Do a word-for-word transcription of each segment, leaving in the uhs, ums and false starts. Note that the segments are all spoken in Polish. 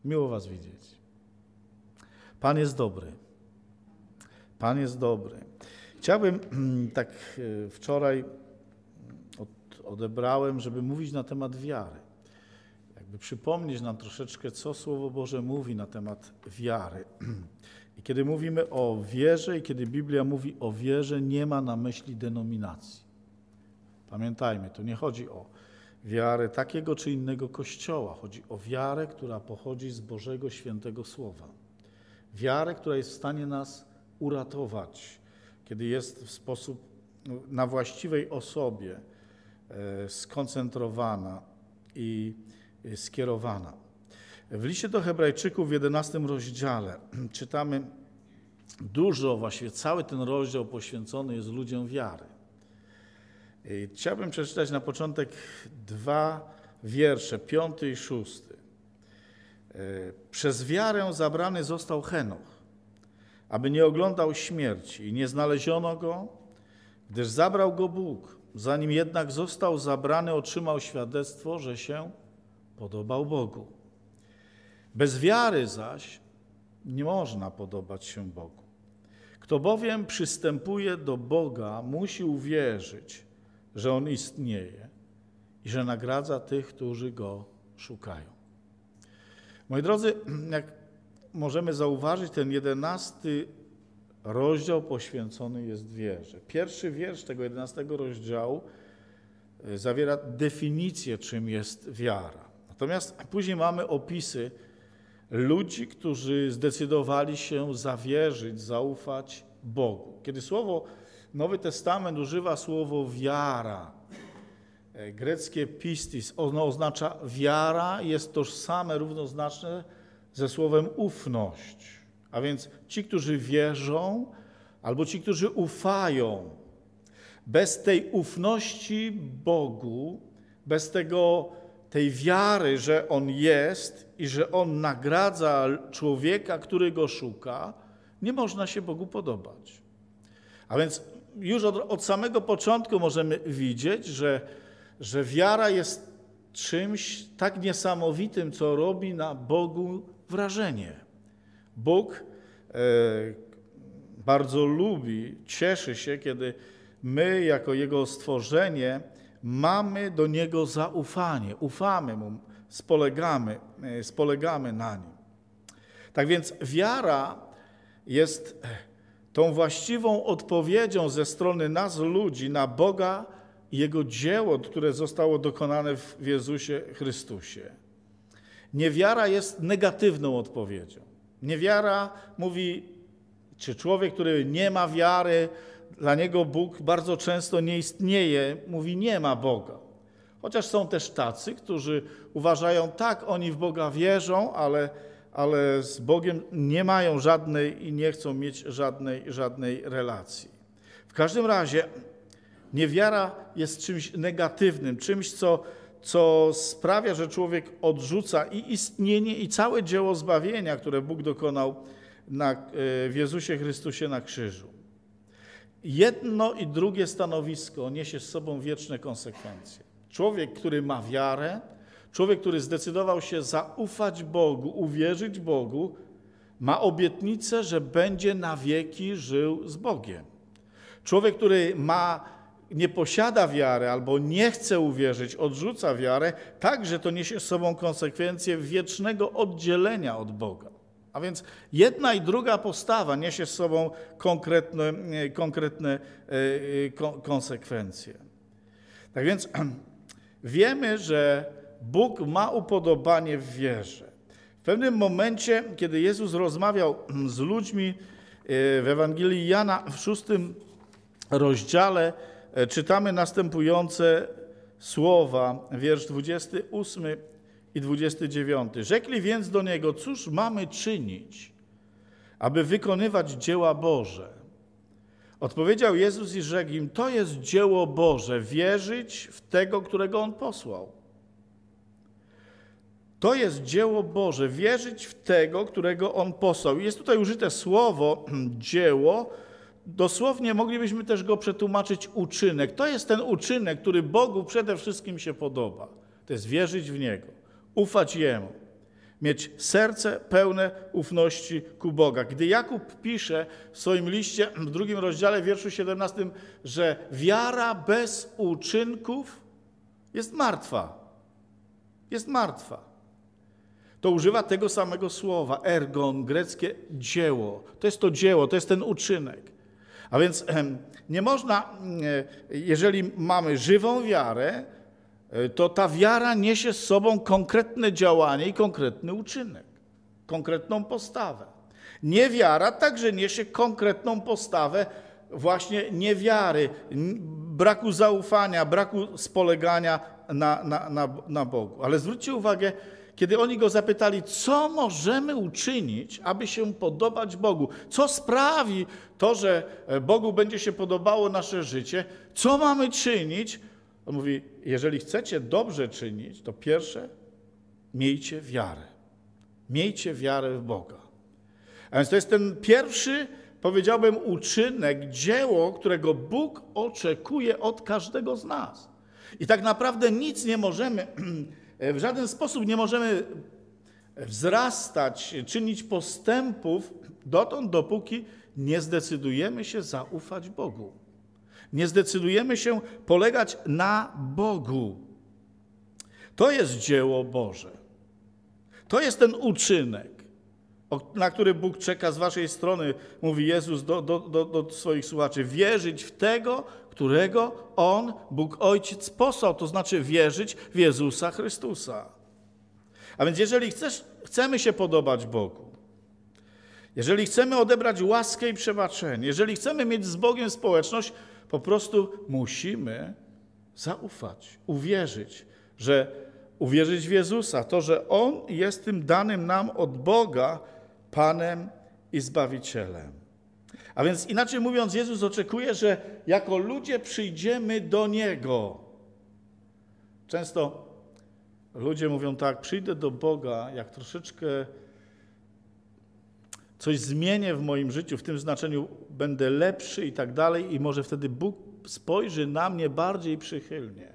Miło was widzieć. Pan jest dobry. Pan jest dobry. Chciałbym, tak wczoraj odebrałem, żeby mówić na temat wiary. Jakby przypomnieć nam troszeczkę, co Słowo Boże mówi na temat wiary. I kiedy mówimy o wierze i kiedy Biblia mówi o wierze, nie ma na myśli denominacji. Pamiętajmy, to nie chodzi o wiarę takiego czy innego kościoła. Chodzi o wiarę, która pochodzi z Bożego Świętego Słowa. Wiarę, która jest w stanie nas uratować, kiedy jest w sposób na właściwej osobie skoncentrowana i skierowana. W liście do Hebrajczyków w jedenastym rozdziale czytamy dużo, właściwie cały ten rozdział poświęcony jest ludziom wiary. I chciałbym przeczytać na początek dwa wiersze, piąty i szósty. Przez wiarę zabrany został Henoch, aby nie oglądał śmierci i nie znaleziono go, gdyż zabrał go Bóg. Zanim jednak został zabrany, otrzymał świadectwo, że się podobał Bogu. Bez wiary zaś nie można podobać się Bogu. Kto bowiem przystępuje do Boga, musi uwierzyć, że On istnieje i że nagradza tych, którzy Go szukają. Moi drodzy, jak możemy zauważyć, ten jedenasty rozdział poświęcony jest wierze. Pierwszy wiersz tego jedenastego rozdziału zawiera definicję, czym jest wiara. Natomiast później mamy opisy ludzi, którzy zdecydowali się zawierzyć, zaufać Bogu. Kiedy słowo Nowy Testament używa słowo wiara, greckie pistis, ono oznacza wiara, jest tożsame, równoznaczne ze słowem ufność. A więc ci, którzy wierzą, albo ci, którzy ufają, bez tej ufności Bogu, bez tego, tej wiary, że On jest i że On nagradza człowieka, który Go szuka, nie można się Bogu podobać. A więc już od, od samego początku możemy widzieć, że, że wiara jest czymś tak niesamowitym, co robi na Bogu wrażenie. Bóg e, bardzo lubi, cieszy się, kiedy my jako Jego stworzenie mamy do Niego zaufanie, ufamy Mu, spolegamy, e, spolegamy na Nim. Tak więc wiara jest tą właściwą odpowiedzią ze strony nas, ludzi, na Boga i Jego dzieło, które zostało dokonane w Jezusie Chrystusie. Niewiara jest negatywną odpowiedzią. Niewiara mówi, czy człowiek, który nie ma wiary, dla niego Bóg bardzo często nie istnieje, mówi nie ma Boga. Chociaż są też tacy, którzy uważają, tak, oni w Boga wierzą, ale, ale z Bogiem nie mają żadnej i nie chcą mieć żadnej, żadnej relacji. W każdym razie niewiara jest czymś negatywnym, czymś, co, co sprawia, że człowiek odrzuca i istnienie, i całe dzieło zbawienia, które Bóg dokonał na, w Jezusie Chrystusie na krzyżu. Jedno i drugie stanowisko niesie z sobą wieczne konsekwencje. Człowiek, który ma wiarę, człowiek, który zdecydował się zaufać Bogu, uwierzyć Bogu, ma obietnicę, że będzie na wieki żył z Bogiem. Człowiek, który ma, nie posiada wiary albo nie chce uwierzyć, odrzuca wiarę, także to niesie z sobą konsekwencje wiecznego oddzielenia od Boga. A więc jedna i druga postawa niesie z sobą konkretne, konkretne konsekwencje. Tak więc wiemy, że Bóg ma upodobanie w wierze. W pewnym momencie, kiedy Jezus rozmawiał z ludźmi w Ewangelii Jana w szóstym rozdziale, czytamy następujące słowa, wiersz dwudziesty ósmy i dwudziesty dziewiąty. Rzekli więc do Niego, cóż mamy czynić, aby wykonywać dzieła Boże? Odpowiedział Jezus i rzekł im, to jest dzieło Boże, wierzyć w tego, którego On posłał. To jest dzieło Boże, wierzyć w tego, którego On posłał. Jest tutaj użyte słowo dzieło, dosłownie moglibyśmy też go przetłumaczyć uczynek. To jest ten uczynek, który Bogu przede wszystkim się podoba. To jest wierzyć w Niego, ufać Jemu, Mieć serce pełne ufności ku Boga. Gdy Jakub pisze w swoim liście w drugim rozdziale, w wierszu siedemnastym, że wiara bez uczynków jest martwa. Jest martwa. To używa tego samego słowa, ergon, greckie dzieło. To jest to dzieło, to jest ten uczynek. A więc nie można, jeżeli mamy żywą wiarę, to ta wiara niesie z sobą konkretne działanie i konkretny uczynek, konkretną postawę. Niewiara także niesie konkretną postawę właśnie niewiary, braku zaufania, braku spolegania na, na, na, na Bogu. Ale zwróćcie uwagę, kiedy oni go zapytali, co możemy uczynić, aby się podobać Bogu? Co sprawi to, że Bogu będzie się podobało nasze życie? Co mamy czynić? On mówi, jeżeli chcecie dobrze czynić, to pierwsze, miejcie wiarę. Miejcie wiarę w Boga. A więc to jest ten pierwszy, powiedziałbym, uczynek, dzieło, którego Bóg oczekuje od każdego z nas. I tak naprawdę nic nie możemy, w żaden sposób nie możemy wzrastać, czynić postępów dotąd, dopóki nie zdecydujemy się zaufać Bogu. Nie zdecydujemy się polegać na Bogu. To jest dzieło Boże. To jest ten uczynek, na który Bóg czeka z waszej strony, mówi Jezus do, do, do, do swoich słuchaczy. Wierzyć w tego, którego On, Bóg Ojciec, posłał. To znaczy wierzyć w Jezusa Chrystusa. A więc jeżeli chcesz, chcemy się podobać Bogu, jeżeli chcemy odebrać łaskę i przebaczenie, jeżeli chcemy mieć z Bogiem społeczność, po prostu musimy zaufać, uwierzyć, że uwierzyć w Jezusa, to, że On jest tym danym nam od Boga Panem i Zbawicielem. A więc inaczej mówiąc, Jezus oczekuje, że jako ludzie przyjdziemy do Niego. Często ludzie mówią tak, przyjdę do Boga, jak troszeczkę coś zmienię w moim życiu, w tym znaczeniu będę lepszy i tak dalej i może wtedy Bóg spojrzy na mnie bardziej przychylnie.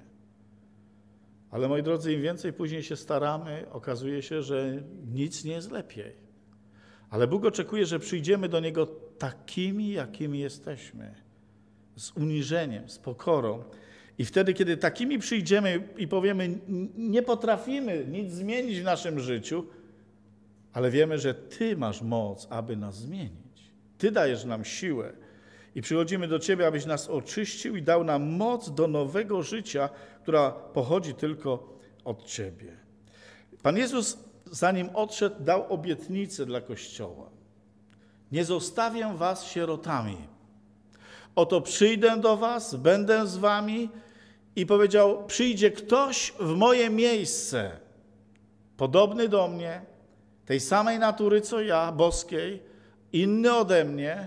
Ale moi drodzy, im więcej później się staramy, okazuje się, że nic nie jest lepiej. Ale Bóg oczekuje, że przyjdziemy do Niego takimi, jakimi jesteśmy. Z uniżeniem, z pokorą. I wtedy, kiedy takimi przyjdziemy i powiemy, nie potrafimy nic zmienić w naszym życiu, ale wiemy, że Ty masz moc, aby nas zmienić. Ty dajesz nam siłę. I przychodzimy do Ciebie, abyś nas oczyścił i dał nam moc do nowego życia, która pochodzi tylko od Ciebie. Pan Jezus, zanim odszedł, dał obietnicę dla Kościoła. Nie zostawię was sierotami. Oto przyjdę do was, będę z wami i powiedział, przyjdzie ktoś w moje miejsce, podobny do mnie, tej samej natury co ja, boskiej, inny ode mnie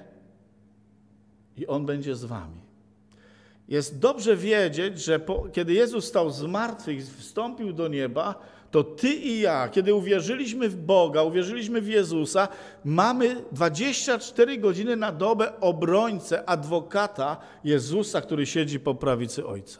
i on będzie z wami. Jest dobrze wiedzieć, że po, kiedy Jezus stał z martwych, wstąpił do nieba, to ty i ja, kiedy uwierzyliśmy w Boga, uwierzyliśmy w Jezusa, mamy dwadzieścia cztery godziny na dobę obrońcę, adwokata Jezusa, który siedzi po prawicy Ojca.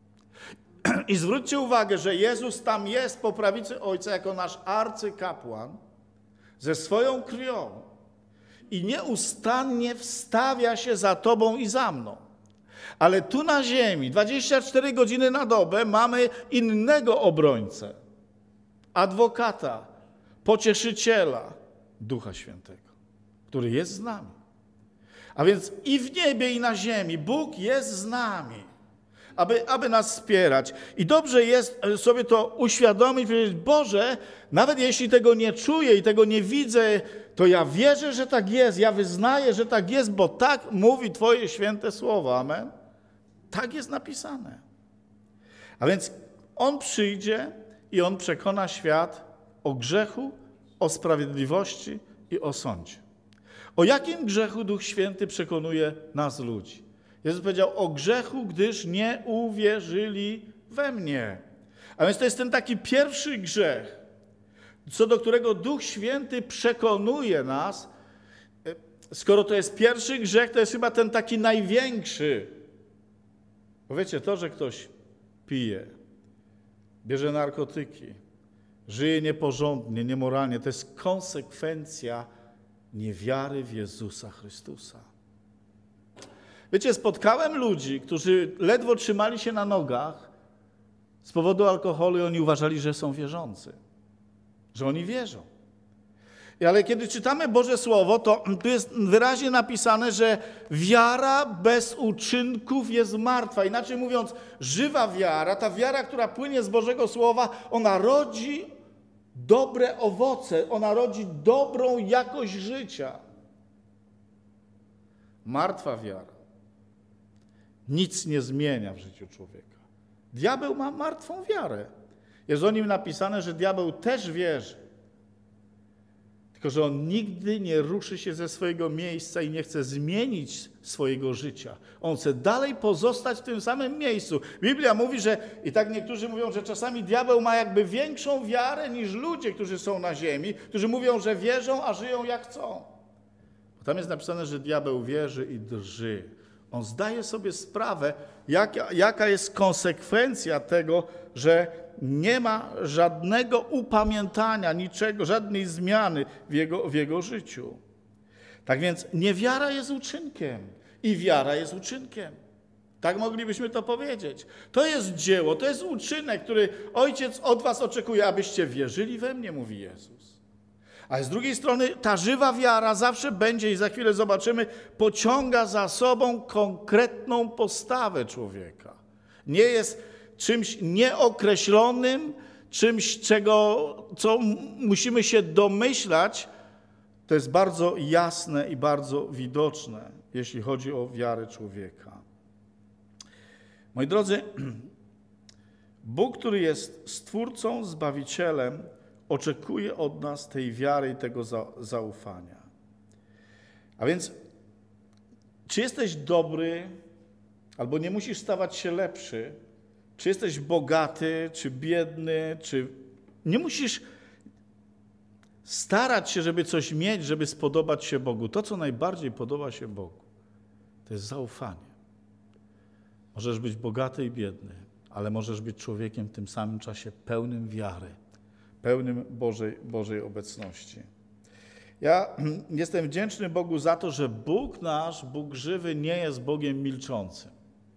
I zwróćcie uwagę, że Jezus tam jest po prawicy Ojca jako nasz arcykapłan ze swoją krwią i nieustannie wstawia się za tobą i za mną. Ale tu na ziemi, dwadzieścia cztery godziny na dobę, mamy innego obrońcę, adwokata, pocieszyciela, Ducha Świętego, który jest z nami. A więc i w niebie, i na ziemi Bóg jest z nami, aby, aby nas wspierać. I dobrze jest sobie to uświadomić, powiedzieć, Boże, nawet jeśli tego nie czuję i tego nie widzę, to ja wierzę, że tak jest, ja wyznaję, że tak jest, bo tak mówi Twoje święte słowo. Amen. Tak jest napisane. A więc On przyjdzie i On przekona świat o grzechu, o sprawiedliwości i o sądzie. O jakim grzechu Duch Święty przekonuje nas ludzi? Jezus powiedział o grzechu, gdyż nie uwierzyli we mnie. A więc to jest ten taki pierwszy grzech, co do którego Duch Święty przekonuje nas. Skoro to jest pierwszy grzech, to jest chyba ten taki największy. Bo wiecie, to, że ktoś pije, bierze narkotyki, żyje nieporządnie, niemoralnie. To jest konsekwencja niewiary w Jezusa Chrystusa. Wiecie, spotkałem ludzi, którzy ledwo trzymali się na nogach z powodu alkoholu i oni uważali, że są wierzący, że oni wierzą. Ale kiedy czytamy Boże Słowo, to tu jest wyraźnie napisane, że wiara bez uczynków jest martwa. Inaczej mówiąc, żywa wiara, ta wiara, która płynie z Bożego Słowa, ona rodzi dobre owoce, ona rodzi dobrą jakość życia. Martwa wiara nic nie zmienia w życiu człowieka. Diabeł ma martwą wiarę. Jest o nim napisane, że diabeł też wierzy. Tylko że on nigdy nie ruszy się ze swojego miejsca i nie chce zmienić swojego życia. On chce dalej pozostać w tym samym miejscu. Biblia mówi, że, i tak niektórzy mówią, że czasami diabeł ma jakby większą wiarę niż ludzie, którzy są na ziemi, którzy mówią, że wierzą, a żyją jak chcą. Bo tam jest napisane, że diabeł wierzy i drży. On zdaje sobie sprawę, jaka, jaka jest konsekwencja tego, że nie ma żadnego upamiętania, niczego, żadnej zmiany w jego, w jego życiu. Tak więc niewiara jest uczynkiem i wiara jest uczynkiem. Tak moglibyśmy to powiedzieć. To jest dzieło, to jest uczynek, który Ojciec od was oczekuje, abyście wierzyli we mnie, mówi Jezus. A z drugiej strony ta żywa wiara zawsze będzie, i za chwilę zobaczymy, pociąga za sobą konkretną postawę człowieka. Nie jest czymś nieokreślonym, czymś, czego, co musimy się domyślać. To jest bardzo jasne i bardzo widoczne, jeśli chodzi o wiarę człowieka. Moi drodzy, Bóg, który jest Stwórcą, Zbawicielem, oczekuje od nas tej wiary i tego zaufania. A więc, czy jesteś dobry, albo nie musisz stawać się lepszy, czy jesteś bogaty, czy biedny, czy nie musisz starać się, żeby coś mieć, żeby spodobać się Bogu. To, co najbardziej podoba się Bogu, to jest zaufanie. Możesz być bogaty i biedny, ale możesz być człowiekiem w tym samym czasie pełnym wiary, pełnym Bożej, Bożej obecności. Ja jestem wdzięczny Bogu za to, że Bóg nasz, Bóg żywy, nie jest Bogiem milczącym.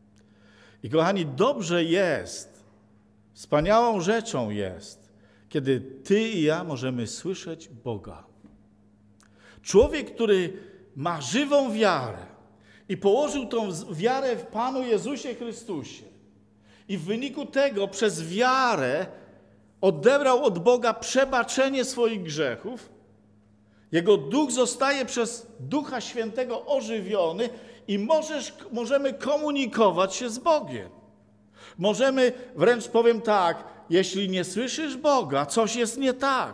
I kochani, dobrze jest, wspaniałą rzeczą jest, kiedy ty i ja możemy słyszeć Boga. Człowiek, który ma żywą wiarę i położył tą wiarę w Panu Jezusie Chrystusie i w wyniku tego przez wiarę odebrał od Boga przebaczenie swoich grzechów, jego duch zostaje przez Ducha Świętego ożywiony i możesz, możemy komunikować się z Bogiem. Możemy, wręcz powiem tak, jeśli nie słyszysz Boga, coś jest nie tak.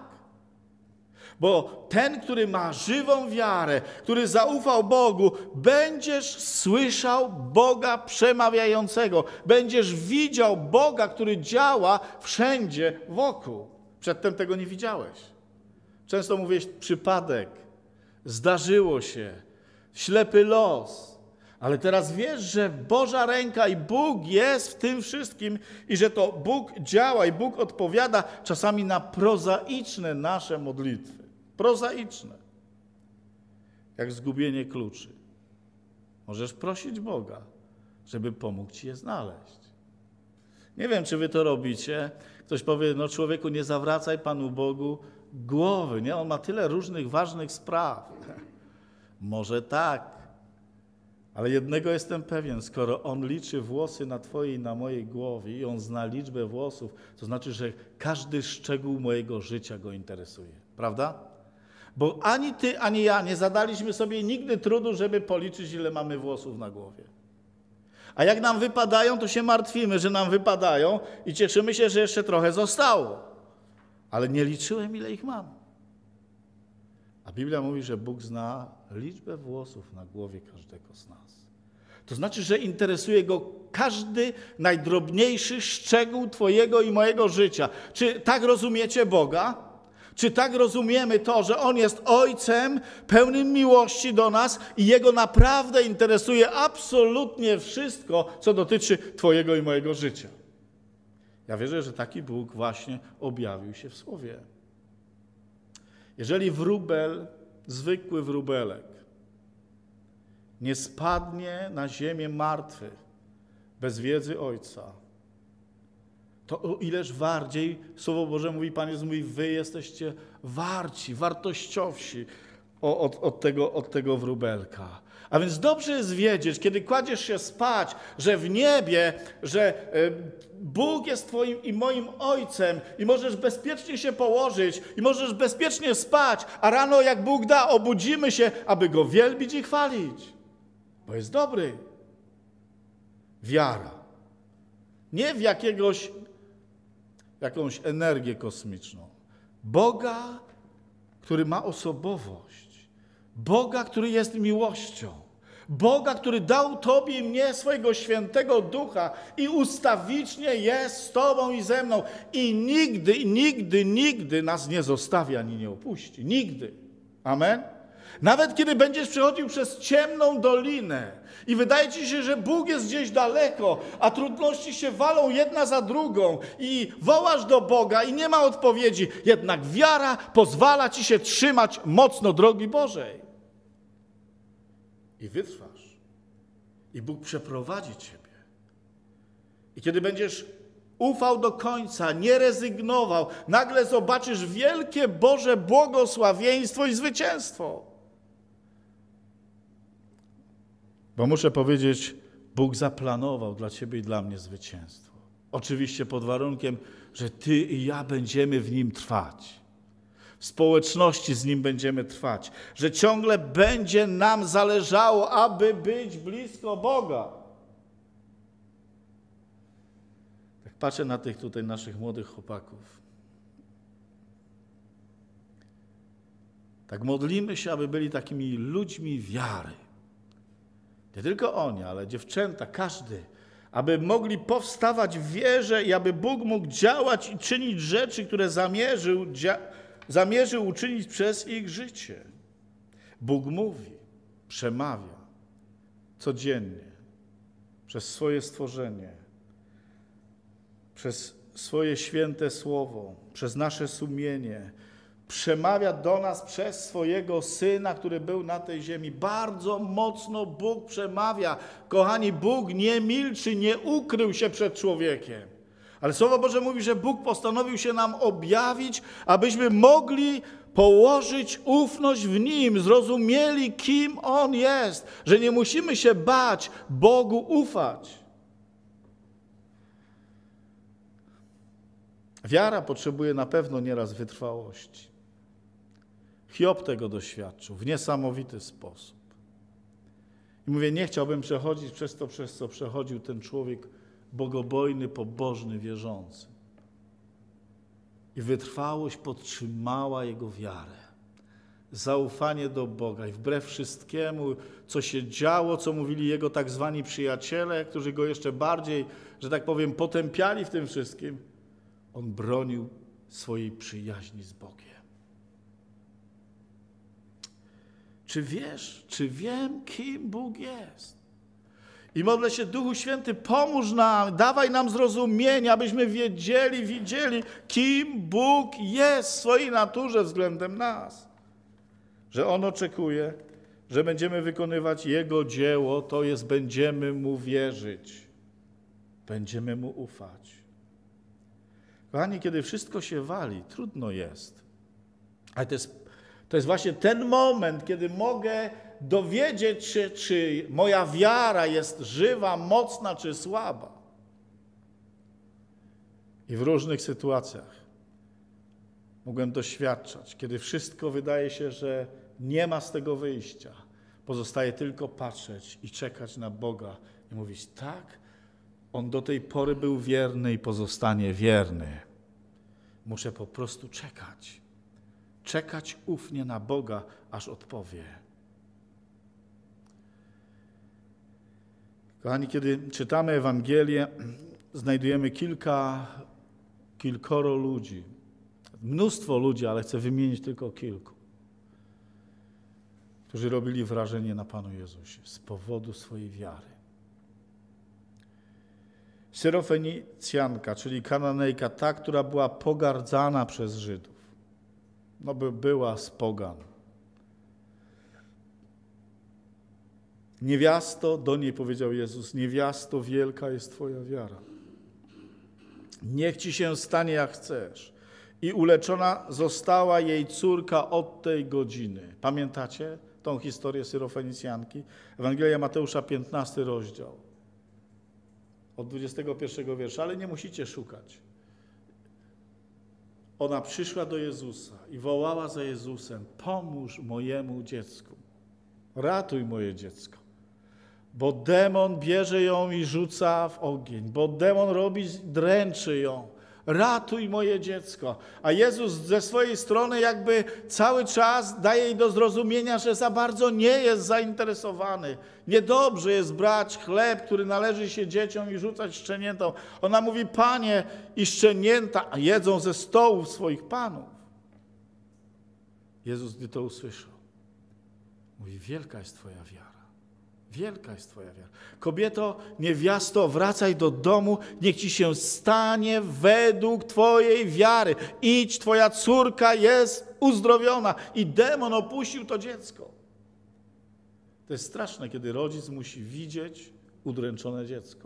Bo ten, który ma żywą wiarę, który zaufał Bogu, będziesz słyszał Boga przemawiającego. Będziesz widział Boga, który działa wszędzie wokół. Przedtem tego nie widziałeś. Często mówisz przypadek, zdarzyło się, ślepy los. Ale teraz wiesz, że Boża ręka i Bóg jest w tym wszystkim i że to Bóg działa i Bóg odpowiada czasami na prozaiczne nasze modlitwy. Prozaiczne. Jak zgubienie kluczy. Możesz prosić Boga, żeby pomógł ci je znaleźć. Nie wiem, czy wy to robicie. Ktoś powie, no człowieku, nie zawracaj Panu Bogu głowy. Nie? On ma tyle różnych ważnych spraw. Może tak. Ale jednego jestem pewien, skoro On liczy włosy na twojej i na mojej głowie i On zna liczbę włosów, to znaczy, że każdy szczegół mojego życia Go interesuje. Prawda? Bo ani ty, ani ja nie zadaliśmy sobie nigdy trudu, żeby policzyć, ile mamy włosów na głowie. A jak nam wypadają, to się martwimy, że nam wypadają i cieszymy się, że jeszcze trochę zostało. Ale nie liczyłem, ile ich mam. A Biblia mówi, że Bóg zna liczbę włosów na głowie każdego z nas. To znaczy, że interesuje Go każdy najdrobniejszy szczegół twojego i mojego życia. Czy tak rozumiecie Boga? Czy tak rozumiemy to, że On jest Ojcem pełnym miłości do nas i Jego naprawdę interesuje absolutnie wszystko, co dotyczy twojego i mojego życia? Ja wierzę, że taki Bóg właśnie objawił się w Słowie. Jeżeli wróbel, zwykły wróbelek, nie spadnie na ziemię martwy bez wiedzy Ojca, to o ileż bardziej Słowo Boże mówi, Pan Jezus mówi, wy jesteście warci, wartościowsi od, od, tego, od tego wróbelka. A więc dobrze jest wiedzieć, kiedy kładziesz się spać, że w niebie, że Bóg jest twoim i moim Ojcem i możesz bezpiecznie się położyć i możesz bezpiecznie spać, a rano jak Bóg da, obudzimy się, aby Go wielbić i chwalić. Bo jest dobry. Wiara. Nie w jakiegoś, jakąś energię kosmiczną. Boga, który ma osobowość. Boga, który jest miłością. Boga, który dał Tobie i mnie swojego świętego Ducha i ustawicznie jest z Tobą i ze mną. I nigdy, nigdy, nigdy nas nie zostawi ani nie opuści. Nigdy. Amen? Nawet kiedy będziesz przechodził przez ciemną dolinę i wydaje ci się, że Bóg jest gdzieś daleko, a trudności się walą jedna za drugą i wołasz do Boga i nie ma odpowiedzi, jednak wiara pozwala ci się trzymać mocno drogi Bożej. I wytrwasz. I Bóg przeprowadzi ciebie. I kiedy będziesz ufał do końca, nie rezygnował, nagle zobaczysz wielkie Boże błogosławieństwo i zwycięstwo. Bo muszę powiedzieć, Bóg zaplanował dla ciebie i dla mnie zwycięstwo. Oczywiście pod warunkiem, że ty i ja będziemy w Nim trwać. W społeczności z Nim będziemy trwać. Że ciągle będzie nam zależało, aby być blisko Boga. Tak patrzę na tych tutaj naszych młodych chłopaków. Tak modlimy się, aby byli takimi ludźmi wiary. Nie tylko oni, ale dziewczęta, każdy. Aby mogli powstawać w wierze i aby Bóg mógł działać i czynić rzeczy, które zamierzył, dzia- zamierzył uczynić przez ich życie. Bóg mówi, przemawia codziennie przez swoje stworzenie, przez swoje święte słowo, przez nasze sumienie. Przemawia do nas przez swojego Syna, który był na tej ziemi. Bardzo mocno Bóg przemawia. Kochani, Bóg nie milczy, nie ukrył się przed człowiekiem. Ale Słowo Boże mówi, że Bóg postanowił się nam objawić, abyśmy mogli położyć ufność w Nim, zrozumieli, kim On jest, że nie musimy się bać Bogu ufać. Wiara potrzebuje na pewno nieraz wytrwałości. Hiob tego doświadczył w niesamowity sposób. I mówię, nie chciałbym przechodzić przez to, przez co przechodził ten człowiek bogobojny, pobożny, wierzący. I wytrwałość podtrzymała jego wiarę. Zaufanie do Boga i wbrew wszystkiemu, co się działo, co mówili jego tak zwani przyjaciele, którzy go jeszcze bardziej, że tak powiem, potępiali w tym wszystkim, on bronił swojej przyjaźni z Bogiem. Czy wiesz, czy wiem, kim Bóg jest? I modlę się, Duchu Święty, pomóż nam, dawaj nam zrozumienie, abyśmy wiedzieli, widzieli, kim Bóg jest w swojej naturze względem nas. Że On oczekuje, że będziemy wykonywać Jego dzieło, to jest, będziemy Mu wierzyć. Będziemy Mu ufać. Kochani, kiedy wszystko się wali, trudno jest. Ale to jest, to jest właśnie ten moment, kiedy mogę dowiedzieć się, czy moja wiara jest żywa, mocna, czy słaba. I w różnych sytuacjach mogłem doświadczać, kiedy wszystko wydaje się, że nie ma z tego wyjścia. Pozostaje tylko patrzeć i czekać na Boga i mówić, tak, On do tej pory był wierny i pozostanie wierny. Muszę po prostu czekać. Czekać ufnie na Boga, aż odpowie. Kochani, kiedy czytamy Ewangelię, znajdujemy kilka, kilkoro ludzi. Mnóstwo ludzi, ale chcę wymienić tylko kilku, którzy robili wrażenie na Panu Jezusie z powodu swojej wiary. Syrofenicjanka, czyli Kananejka, ta, która była pogardzana przez Żydów. No by była z pogan. Niewiasto, do niej powiedział Jezus, niewiasto, wielka jest twoja wiara. Niech ci się stanie jak chcesz. I uleczona została jej córka od tej godziny. Pamiętacie tą historię Syrofenicjanki? Ewangelia Mateusza, piętnasty rozdział. Od dwudziestego pierwszego wiersza, ale nie musicie szukać. Ona przyszła do Jezusa i wołała za Jezusem: pomóż mojemu dziecku, ratuj moje dziecko, bo demon bierze ją i rzuca w ogień, bo demon robi, dręczy ją. Ratuj moje dziecko. A Jezus ze swojej strony jakby cały czas daje jej do zrozumienia, że za bardzo nie jest zainteresowany. Niedobrze jest brać chleb, który należy się dzieciom i rzucać szczeniętom. Ona mówi: Panie, i szczenięta jedzą ze stołów swoich panów. Jezus, gdy to usłyszał, mówi: wielka jest twoja wiara. Wielka jest twoja wiara. Kobieto, niewiasto, wracaj do domu, niech ci się stanie według twojej wiary. Idź, twoja córka jest uzdrowiona. I demon opuścił to dziecko. To jest straszne, kiedy rodzic musi widzieć udręczone dziecko.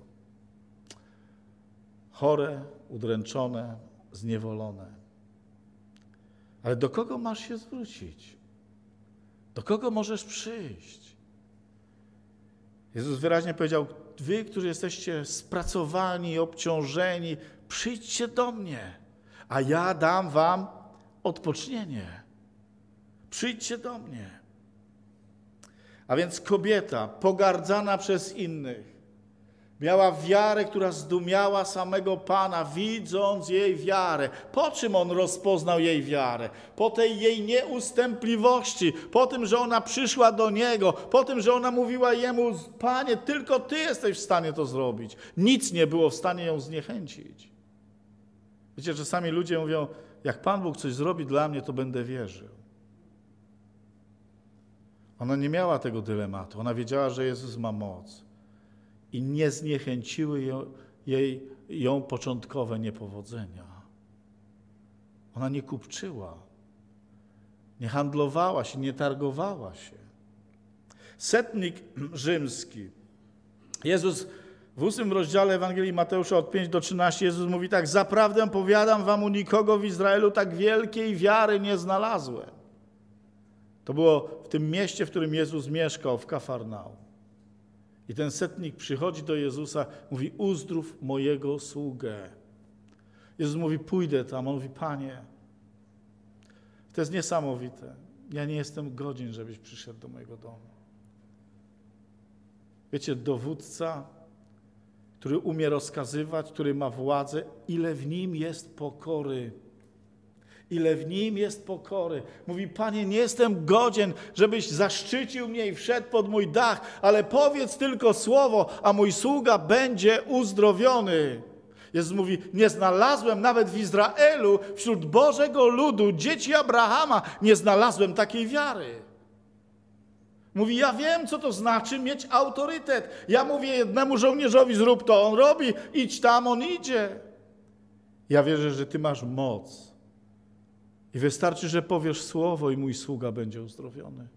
Chore, udręczone, zniewolone. Ale do kogo masz się zwrócić? Do kogo możesz przyjść? Jezus wyraźnie powiedział: wy, którzy jesteście spracowani i obciążeni, przyjdźcie do mnie, a ja dam wam odpocznienie. Przyjdźcie do mnie. A więc kobieta pogardzana przez innych miała wiarę, która zdumiała samego Pana, widząc jej wiarę. Po czym On rozpoznał jej wiarę? Po tej jej nieustępliwości, po tym, że ona przyszła do Niego, po tym, że ona mówiła Jemu: Panie, tylko Ty jesteś w stanie to zrobić. Nic nie było w stanie ją zniechęcić. Wiecie, czasami ludzie mówią: jak Pan Bóg coś zrobi dla mnie, to będę wierzył. Ona nie miała tego dylematu. Ona wiedziała, że Jezus ma moc. I nie zniechęciły ją, jej, ją początkowe niepowodzenia. Ona nie kupczyła, nie handlowała się, nie targowała się. Setnik rzymski. Jezus w ósmym rozdziale Ewangelii Mateusza od piątego do trzynastego Jezus mówi tak: zaprawdę powiadam wam, u nikogo w Izraelu tak wielkiej wiary nie znalazłem. To było w tym mieście, w którym Jezus mieszkał, w Kafarnaum. I ten setnik przychodzi do Jezusa, mówi: uzdrów mojego sługę. Jezus mówi: pójdę tam. On mówi: Panie, to jest niesamowite. Ja nie jestem godzien, żebyś przyszedł do mojego domu. Wiecie, dowódca, który umie rozkazywać, który ma władzę, ile w nim jest pokory. Ile w nim jest pokory. Mówi: Panie, nie jestem godzien, żebyś zaszczycił mnie i wszedł pod mój dach, ale powiedz tylko słowo, a mój sługa będzie uzdrowiony. Jezus mówi: nie znalazłem nawet w Izraelu, wśród Bożego ludu, dzieci Abrahama, nie znalazłem takiej wiary. Mówi: ja wiem, co to znaczy mieć autorytet. Ja mówię jednemu żołnierzowi: zrób to, on robi, idź tam, on idzie. Ja wierzę, że Ty masz moc. I wystarczy, że powiesz słowo i mój sługa będzie uzdrowiony.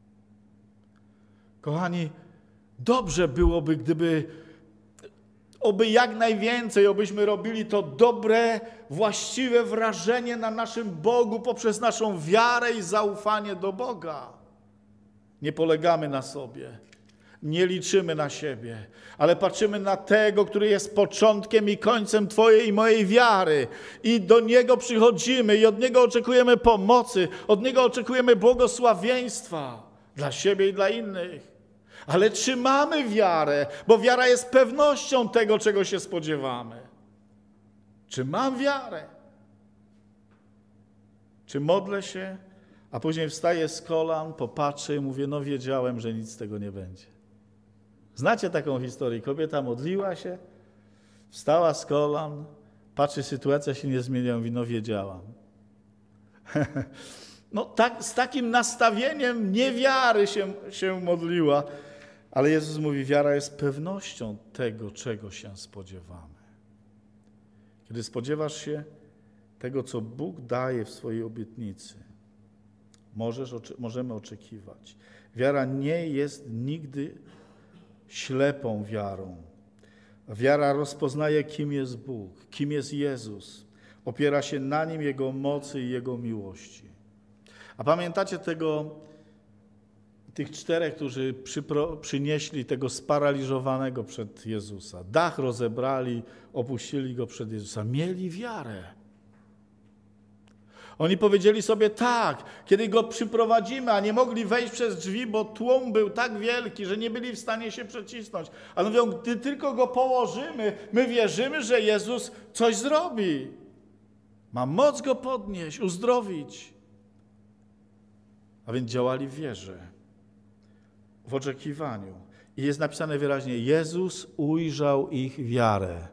Kochani, dobrze byłoby, gdyby oby jak najwięcej, obyśmy robili to dobre, właściwe wrażenie na naszym Bogu poprzez naszą wiarę i zaufanie do Boga. Nie polegamy na sobie, nie liczymy na siebie, ale patrzymy na tego, który jest początkiem i końcem Twojej i mojej wiary. I do Niego przychodzimy i od Niego oczekujemy pomocy, od Niego oczekujemy błogosławieństwa dla siebie i dla innych. Ale czy mamy wiarę? Bo wiara jest pewnością tego, czego się spodziewamy. Czy mam wiarę? Czy modlę się, a później wstaję z kolan, popatrzę i mówię: no wiedziałem, że nic z tego nie będzie. Znacie taką historię? Kobieta modliła się, wstała z kolan, patrzy, sytuacja się nie zmienia, mówi: no wiedziałam. No tak, z takim nastawieniem niewiary się, się modliła. Ale Jezus mówi: wiara jest pewnością tego, czego się spodziewamy. kiedy spodziewasz się tego, co Bóg daje w swojej obietnicy, możesz, możemy oczekiwać. Wiara nie jest nigdy ślepą wiarą. Wiara rozpoznaje, kim jest Bóg, kim jest Jezus. Opiera się na Nim, Jego mocy i Jego miłości. A pamiętacie tego, tych czterech, którzy przypro, przynieśli tego sparaliżowanego przed Jezusa. Dach rozebrali, opuścili Go przed Jezusa. Mieli wiarę. Oni powiedzieli sobie tak, kiedy Go przyprowadzimy, a nie mogli wejść przez drzwi, bo tłum był tak wielki, że nie byli w stanie się przecisnąć. Ale mówią, gdy tylko Go położymy, my wierzymy, że Jezus coś zrobi. Ma moc Go podnieść, uzdrowić. A więc działali w wierze, w oczekiwaniu. I jest napisane wyraźnie, Jezus ujrzał ich wiarę.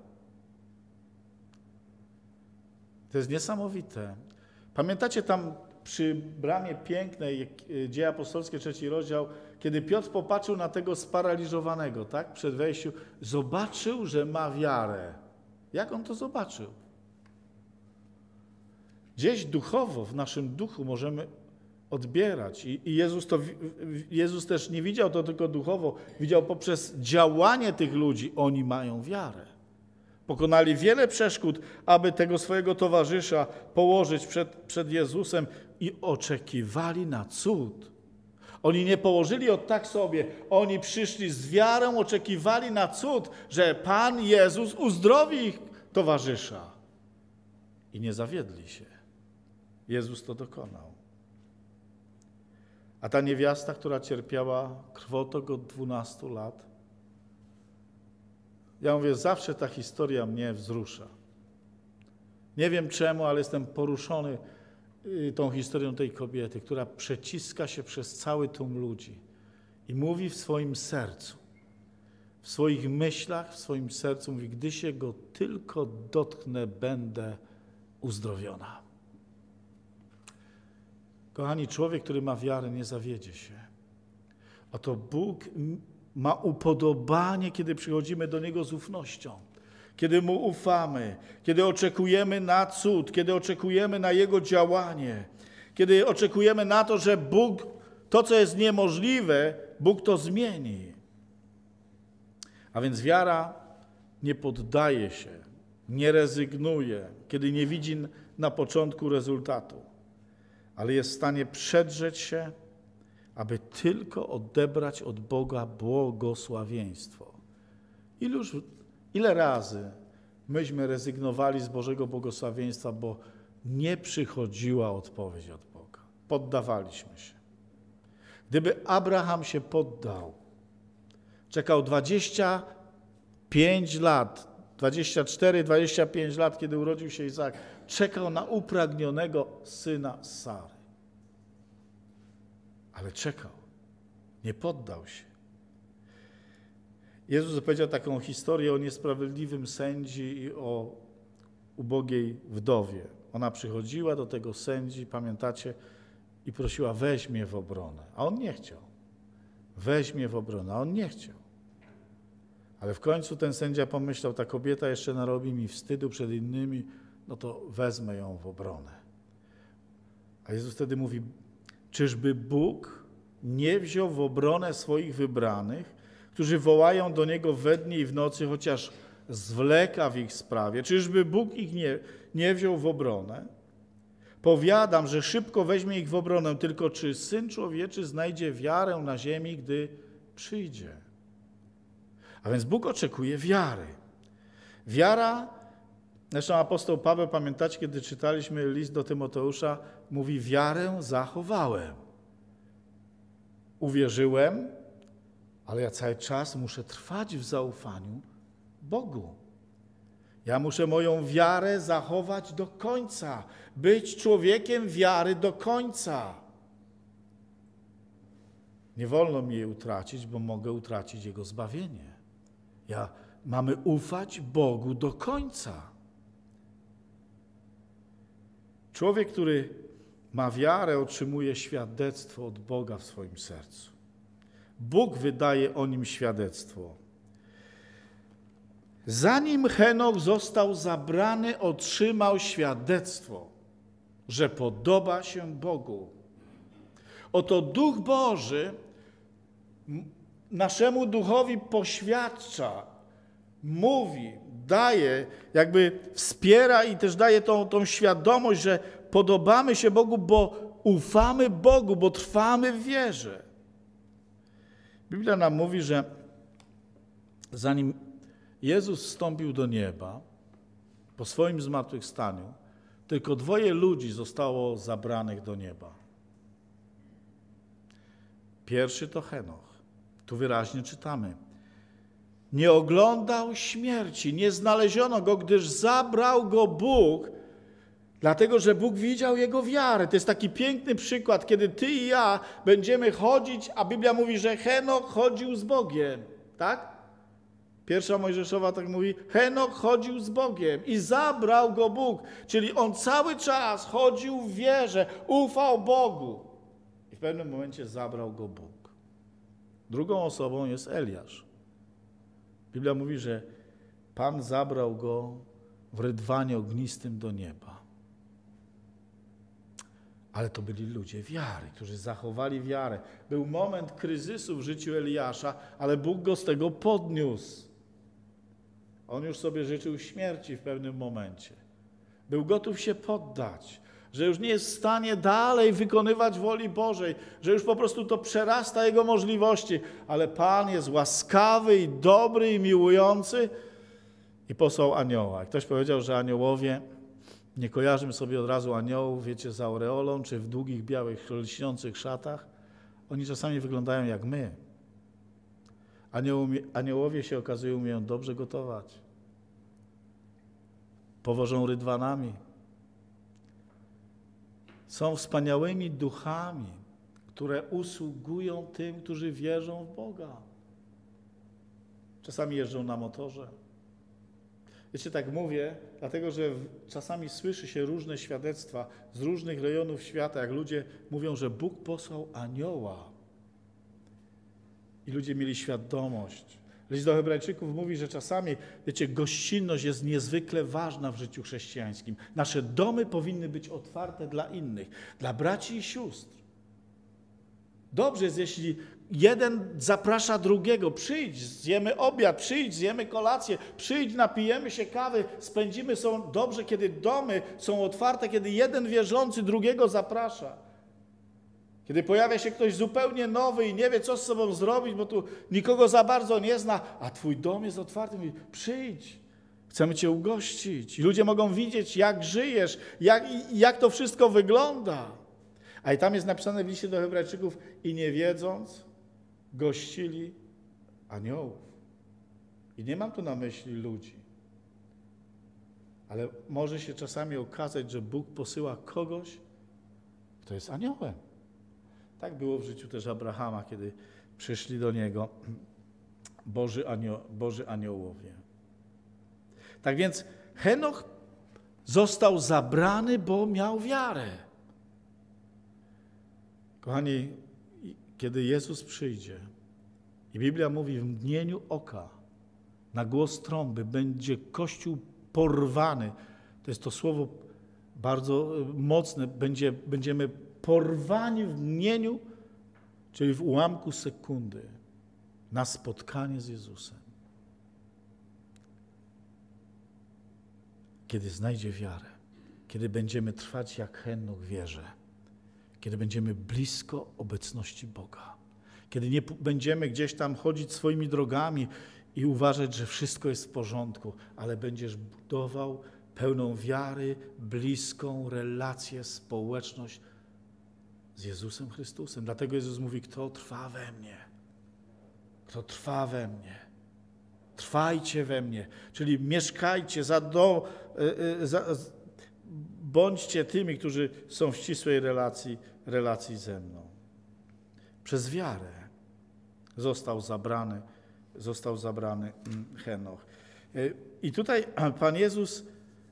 To jest niesamowite. Pamiętacie tam przy bramie pięknej, Dzieje Apostolskie, trzeci rozdział, kiedy Piotr popatrzył na tego sparaliżowanego, tak, przed wejściem, zobaczył, że ma wiarę. Jak on to zobaczył? Gdzieś duchowo, w naszym duchu możemy odbierać. I, i Jezus, to, Jezus też nie widział to tylko duchowo, widział poprzez działanie tych ludzi, oni mają wiarę. Pokonali wiele przeszkód, aby tego swojego towarzysza położyć przed, przed Jezusem i oczekiwali na cud. Oni nie położyli od tak sobie, oni przyszli z wiarą, oczekiwali na cud, że Pan Jezus uzdrowi ich towarzysza. I nie zawiedli się. Jezus to dokonał. A ta niewiasta, która cierpiała krwotok od dwunastu lat, ja mówię, zawsze ta historia mnie wzrusza. Nie wiem czemu, ale jestem poruszony tą historią tej kobiety, która przeciska się przez cały tłum ludzi i mówi w swoim sercu, w swoich myślach, w swoim sercu, mówi, gdy się Go tylko dotknę, będę uzdrowiona. Kochani, człowiek, który ma wiarę, nie zawiedzie się. Oto Bóg ma upodobanie, kiedy przychodzimy do Niego z ufnością, kiedy Mu ufamy, kiedy oczekujemy na cud, kiedy oczekujemy na Jego działanie, kiedy oczekujemy na to, że Bóg, to co jest niemożliwe, Bóg to zmieni. A więc wiara nie poddaje się, nie rezygnuje, kiedy nie widzi na początku rezultatu, ale jest w stanie przedrzeć się, aby tylko odebrać od Boga błogosławieństwo. Iluż, ile razy myśmy rezygnowali z Bożego błogosławieństwa, bo nie przychodziła odpowiedź od Boga. Poddawaliśmy się. Gdyby Abraham się poddał, czekał dwadzieścia pięć lat, dwadzieścia cztery, dwadzieścia pięć lat, kiedy urodził się Izaak, czekał na upragnionego syna Sary. Ale czekał, nie poddał się. Jezus opowiedział taką historię o niesprawiedliwym sędzi i o ubogiej wdowie. Ona przychodziła do tego sędzi, pamiętacie, i prosiła, weź mnie w obronę. A on nie chciał. Weź mnie w obronę, a on nie chciał. Ale w końcu ten sędzia pomyślał, ta kobieta jeszcze narobi mi wstydu przed innymi, no to wezmę ją w obronę. A Jezus wtedy mówi, czyżby Bóg nie wziął w obronę swoich wybranych, którzy wołają do Niego we dnie i w nocy, chociaż zwleka w ich sprawie? Czyżby Bóg ich nie, nie wziął w obronę? Powiadam, że szybko weźmie ich w obronę, tylko czy Syn Człowieczy znajdzie wiarę na ziemi, gdy przyjdzie? A więc Bóg oczekuje wiary. Wiara, zresztą apostoł Paweł, pamiętacie, kiedy czytaliśmy list do Tymoteusza, mówi, wiarę zachowałem. Uwierzyłem, ale ja cały czas muszę trwać w zaufaniu Bogu. Ja muszę moją wiarę zachować do końca, być człowiekiem wiary do końca. Nie wolno mi jej utracić, bo mogę utracić Jego zbawienie. Ja, mamy ufać Bogu do końca. Człowiek, który ma wiarę, otrzymuje świadectwo od Boga w swoim sercu. Bóg wydaje o nim świadectwo. Zanim Henoch został zabrany, otrzymał świadectwo, że podoba się Bogu. Oto Duch Boży naszemu duchowi poświadcza, mówi, daje, jakby wspiera i też daje tą, tą świadomość, że podobamy się Bogu, bo ufamy Bogu, bo trwamy w wierze. Biblia nam mówi, że zanim Jezus wstąpił do nieba, po swoim zmartwychwstaniu, tylko dwoje ludzi zostało zabranych do nieba. Pierwszy to Henoch. Tu wyraźnie czytamy. Nie oglądał śmierci, nie znaleziono go, gdyż zabrał go Bóg, dlatego że Bóg widział jego wiarę. To jest taki piękny przykład, kiedy ty i ja będziemy chodzić, a Biblia mówi, że Henoch chodził z Bogiem. Tak? Pierwsza Mojżeszowa tak mówi, Henoch chodził z Bogiem i zabrał go Bóg. Czyli on cały czas chodził w wierze, ufał Bogu. I w pewnym momencie zabrał go Bóg. Drugą osobą jest Eliasz. Biblia mówi, że Pan zabrał go w rydwanie ognistym do nieba. Ale to byli ludzie wiary, którzy zachowali wiarę. Był moment kryzysu w życiu Eliasza, ale Bóg go z tego podniósł. On już sobie życzył śmierci w pewnym momencie. Był gotów się poddać, że już nie jest w stanie dalej wykonywać woli Bożej, że już po prostu to przerasta jego możliwości, ale Pan jest łaskawy i dobry i miłujący i posłał anioła. Ktoś powiedział, że aniołowie, nie kojarzymy sobie od razu aniołów, wiecie, z aureolą, czy w długich, białych, lśniących szatach. Oni czasami wyglądają jak my. Aniołowie się okazuje umieją dobrze gotować. Powożą rydwanami. Są wspaniałymi duchami, które usługują tym, którzy wierzą w Boga. Czasami jeżdżą na motorze. Wiecie, tak mówię, dlatego że czasami słyszy się różne świadectwa z różnych rejonów świata, jak ludzie mówią, że Bóg posłał anioła. I ludzie mieli świadomość. List do Hebrajczyków mówi, że czasami, wiecie, gościnność jest niezwykle ważna w życiu chrześcijańskim. Nasze domy powinny być otwarte dla innych, dla braci i sióstr. Dobrze jest, jeśli jeden zaprasza drugiego, przyjdź, zjemy obiad, przyjdź, zjemy kolację, przyjdź, napijemy się kawy, spędzimy, są dobrze, kiedy domy są otwarte, kiedy jeden wierzący drugiego zaprasza. Kiedy pojawia się ktoś zupełnie nowy i nie wie, co z sobą zrobić, bo tu nikogo za bardzo nie zna, a twój dom jest otwarty, mówi, przyjdź, chcemy cię ugościć. I ludzie mogą widzieć, jak żyjesz, jak, jak to wszystko wygląda. A i tam jest napisane w liście do Hebrajczyków, i nie wiedząc, gościli aniołów. I nie mam tu na myśli ludzi. Ale może się czasami okazać, że Bóg posyła kogoś, kto jest aniołem. Tak było w życiu też Abrahama, kiedy przyszli do niego Boży, anioł, Boży aniołowie. Tak więc Henoch został zabrany, bo miał wiarę. Kochani, kiedy Jezus przyjdzie i Biblia mówi w mgnieniu oka, na głos trąby będzie Kościół porwany. To jest to słowo bardzo mocne. Będzie, będziemy porwani w mgnieniu, czyli w ułamku sekundy, na spotkanie z Jezusem. Kiedy znajdzie wiarę, kiedy będziemy trwać jak Henoch w wierze, kiedy będziemy blisko obecności Boga, kiedy nie będziemy gdzieś tam chodzić swoimi drogami i uważać, że wszystko jest w porządku, ale będziesz budował pełną wiary, bliską relację, społeczność z Jezusem Chrystusem. Dlatego Jezus mówi, kto trwa we mnie, kto trwa we mnie, trwajcie we mnie, czyli mieszkajcie, za do, za, bądźcie tymi, którzy są w ścisłej relacji, relacji ze mną. Przez wiarę został zabrany, został zabrany Henoch. I tutaj Pan Jezus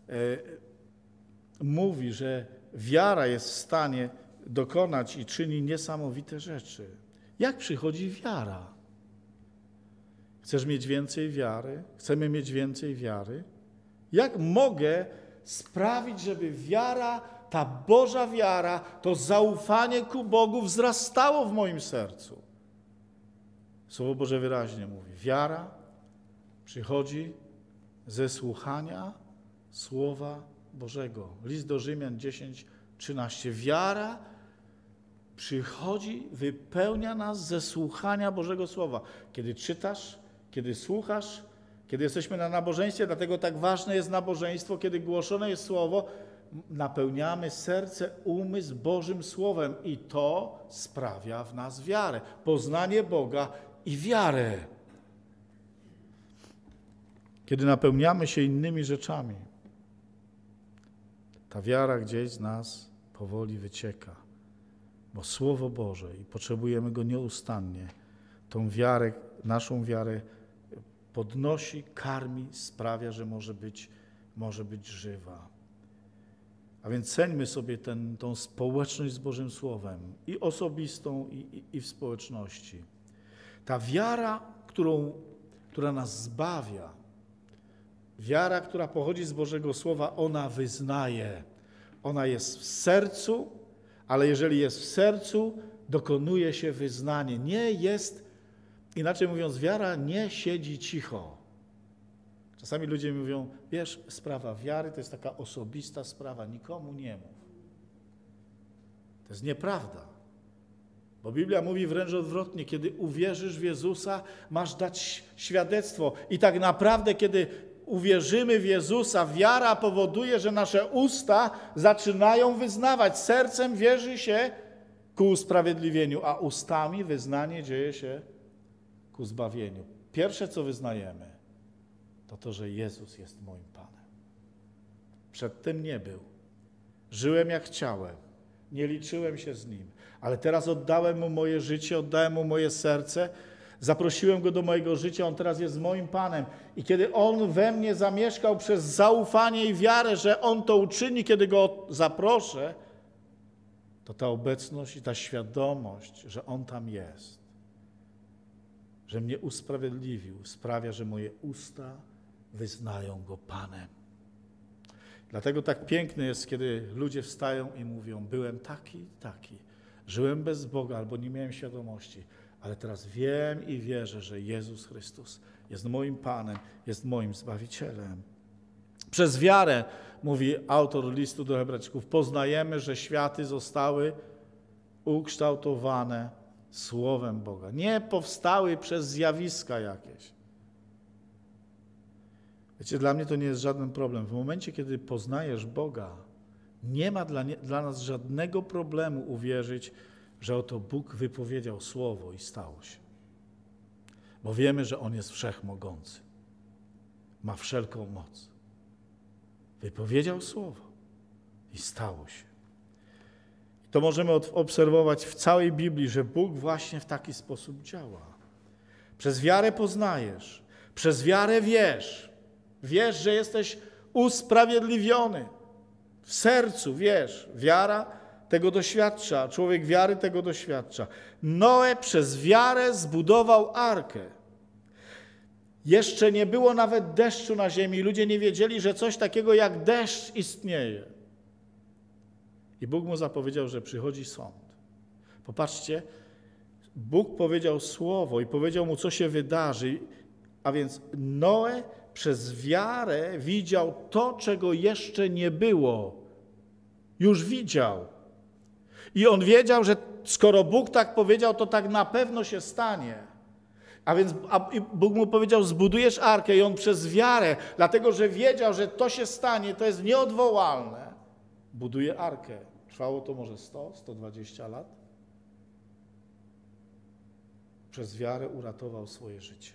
mówi, że wiara jest w stanie dokonać i czyni niesamowite rzeczy. Jak przychodzi wiara? Chcesz mieć więcej wiary? Chcemy mieć więcej wiary? Jak mogę sprawić, żeby wiara, ta Boża wiara, to zaufanie ku Bogu wzrastało w moim sercu? Słowo Boże wyraźnie mówi. Wiara przychodzi ze słuchania Słowa Bożego. List do Rzymian dziesięć, trzynaście. Wiara przychodzi, wypełnia nas ze słuchania Bożego Słowa. Kiedy czytasz, kiedy słuchasz, kiedy jesteśmy na nabożeństwie, dlatego tak ważne jest nabożeństwo, kiedy głoszone jest Słowo, napełniamy serce, umysł Bożym Słowem i to sprawia w nas wiarę. Poznanie Boga i wiarę. Kiedy napełniamy się innymi rzeczami, ta wiara gdzieś z nas powoli wycieka, bo Słowo Boże i potrzebujemy go nieustannie, tą wiarę, naszą wiarę podnosi, karmi, sprawia, że może być, może być żywa. A więc ceńmy sobie ten, tą społeczność z Bożym Słowem, i osobistą, i, i, i w społeczności. Ta wiara, którą, która nas zbawia, wiara, która pochodzi z Bożego Słowa, ona wyznaje. Ona jest w sercu, ale jeżeli jest w sercu, dokonuje się wyznanie. Nie jest, inaczej mówiąc, wiara nie siedzi cicho. Czasami ludzie mówią, wiesz, sprawa wiary to jest taka osobista sprawa, nikomu nie mów. To jest nieprawda. Bo Biblia mówi wręcz odwrotnie, kiedy uwierzysz w Jezusa, masz dać świadectwo. I tak naprawdę, kiedy uwierzymy w Jezusa, wiara powoduje, że nasze usta zaczynają wyznawać. Sercem wierzy się ku usprawiedliwieniu, a ustami wyznanie dzieje się ku zbawieniu. Pierwsze, co wyznajemy, to to, że Jezus jest moim Panem. Przedtem nie był. Żyłem jak chciałem. Nie liczyłem się z Nim. Ale teraz oddałem Mu moje życie, oddałem Mu moje serce, zaprosiłem Go do mojego życia, On teraz jest moim Panem. I kiedy On we mnie zamieszkał przez zaufanie i wiarę, że On to uczyni, kiedy Go zaproszę, to ta obecność i ta świadomość, że On tam jest, że mnie usprawiedliwił, sprawia, że moje usta wyznają Go Panem. Dlatego tak piękne jest, kiedy ludzie wstają i mówią, byłem taki, taki, żyłem bez Boga albo nie miałem świadomości, ale teraz wiem i wierzę, że Jezus Chrystus jest moim Panem, jest moim Zbawicielem. Przez wiarę, mówi autor listu do Hebrajczyków, poznajemy, że światy zostały ukształtowane Słowem Boga. Nie powstały przez zjawiska jakieś. Wiecie, dla mnie to nie jest żaden problem. W momencie, kiedy poznajesz Boga, nie ma dla, nie, dla nas żadnego problemu uwierzyć, że oto Bóg wypowiedział słowo i stało się. Bo wiemy, że On jest wszechmogący. Ma wszelką moc. Wypowiedział słowo i stało się. I to możemy obserwować w całej Biblii, że Bóg właśnie w taki sposób działa. Przez wiarę poznajesz, przez wiarę wiesz. Wiesz, że jesteś usprawiedliwiony. W sercu wiesz. Wiara tego doświadcza. Człowiek wiary tego doświadcza. Noe przez wiarę zbudował arkę. Jeszcze nie było nawet deszczu na ziemi. Ludzie nie wiedzieli, że coś takiego jak deszcz istnieje. I Bóg mu zapowiedział, że przychodzi sąd. Popatrzcie, Bóg powiedział słowo i powiedział mu, co się wydarzy. A więc Noe przez wiarę widział to, czego jeszcze nie było. Już widział. I on wiedział, że skoro Bóg tak powiedział, to tak na pewno się stanie. A więc a Bóg mu powiedział, zbudujesz arkę i on przez wiarę, dlatego że wiedział, że to się stanie, to jest nieodwołalne, buduje arkę. Trwało to może sto, sto dwadzieścia lat. Przez wiarę uratował swoje życie.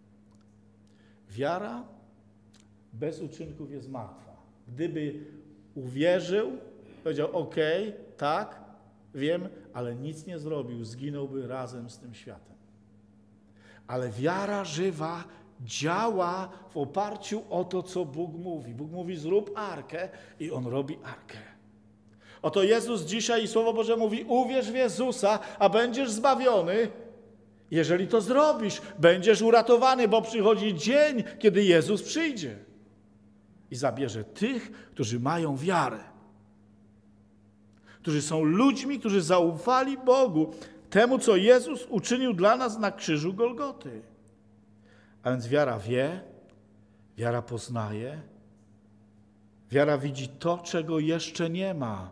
Wiara bez uczynków jest martwa. Gdyby uwierzył, powiedział, okej, tak, wiem, ale nic nie zrobił, zginąłby razem z tym światem. Ale wiara żywa działa w oparciu o to, co Bóg mówi. Bóg mówi, zrób arkę i On robi arkę. Oto Jezus dzisiaj i Słowo Boże mówi, uwierz w Jezusa, a będziesz zbawiony. Jeżeli to zrobisz, będziesz uratowany, bo przychodzi dzień, kiedy Jezus przyjdzie i zabierze tych, którzy mają wiarę, którzy są ludźmi, którzy zaufali Bogu, temu, co Jezus uczynił dla nas na krzyżu Golgoty. A więc wiara wie, wiara poznaje, wiara widzi to, czego jeszcze nie ma.